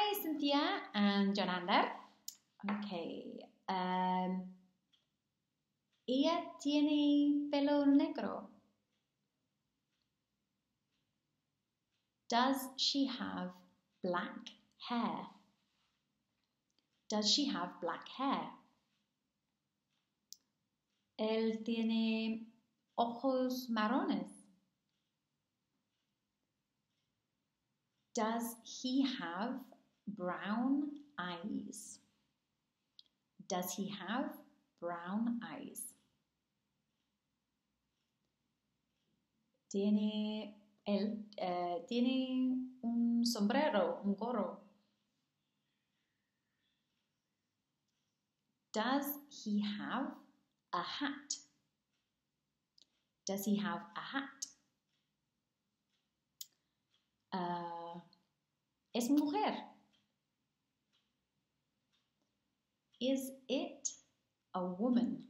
Hi, Cynthia and Jonander. Okay. Ella tiene pelo negro. Does she have black hair? Does she have black hair? Él tiene ojos marrones. Does he have brown eyes? Does he have brown eyes? Tiene un sombrero, un gorro. Does he have a hat? Does he have a hat? Es mujer. Is it a woman?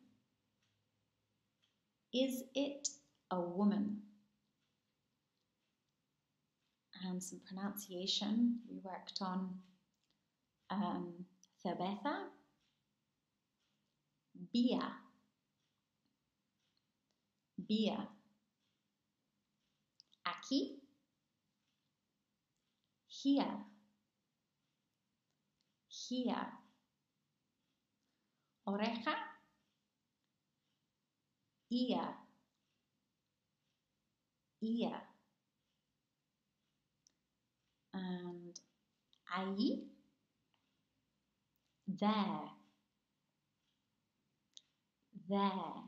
Is it a woman? And some pronunciation. We worked on cerveza, beer, beer. Aquí, here, here. Oreja, ear, ear. And ahí, there, there.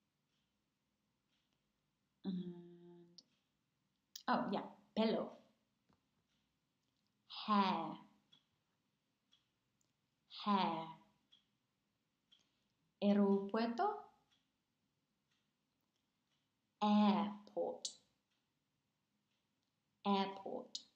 And, oh yeah, pelo, hair, hair. Aeropuerto, airport, airport.